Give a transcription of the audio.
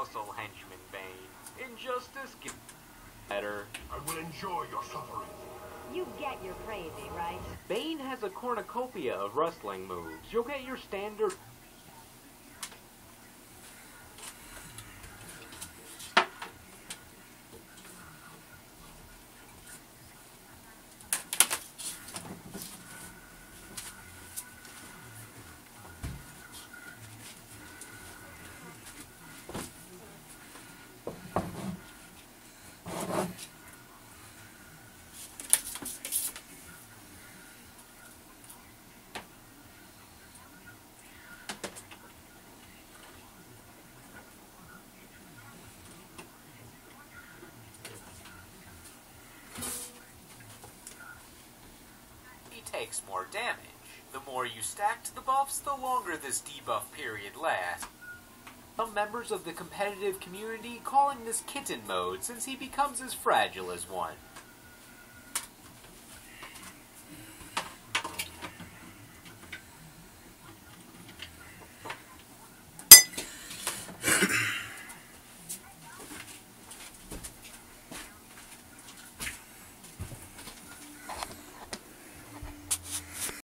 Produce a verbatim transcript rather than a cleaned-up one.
muscle henchman, Bane. Injustice gets better. I will enjoy your suffering. You get you're crazy, right? Bane has a cornucopia of wrestling moves. You'll get your standard... takes more damage. The more you stacked the buffs, the longer this debuff period lasts. Some members of the competitive community calling this kitten mode since he becomes as fragile as one.